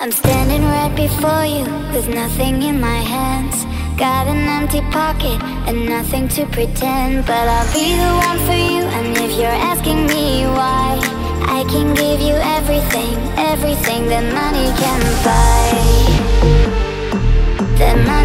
I'm standing right before you with nothing in my hands. Got an empty pocket and nothing to pretend, but I'll be the one for you. And if you're asking me why, I can give you everything, everything that money can buy. That money